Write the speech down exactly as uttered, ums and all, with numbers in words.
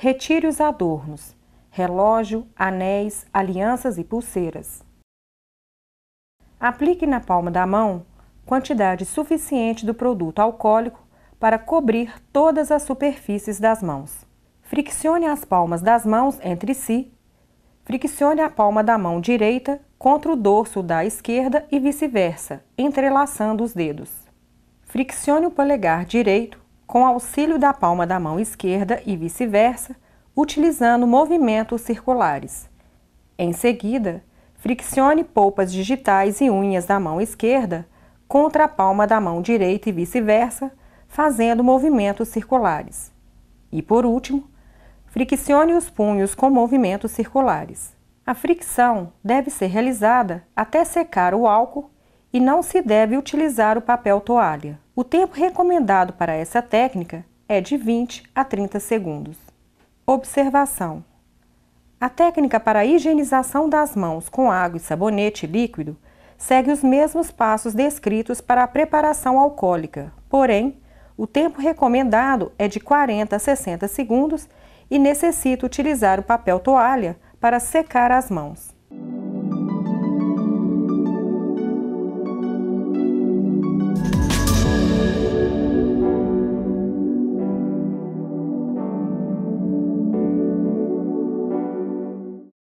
retire os adornos, relógio, anéis, alianças e pulseiras. Aplique na palma da mão quantidade suficiente do produto alcoólico para cobrir todas as superfícies das mãos. Friccione as palmas das mãos entre si. Friccione a palma da mão direita contra o dorso da esquerda e vice-versa, entrelaçando os dedos. Friccione o polegar direito com auxílio da palma da mão esquerda e vice-versa, utilizando movimentos circulares. Em seguida, friccione polpas digitais e unhas da mão esquerda contra a palma da mão direita e vice-versa, fazendo movimentos circulares. E, por último, friccione os punhos com movimentos circulares. A fricção deve ser realizada até secar o álcool e não se deve utilizar o papel toalha. O tempo recomendado para essa técnica é de vinte a trinta segundos. Observação: a técnica para a higienização das mãos com água e sabonete líquido segue os mesmos passos descritos para a preparação alcoólica, porém, o tempo recomendado é de quarenta a sessenta segundos e necessita utilizar o papel toalha para secar as mãos.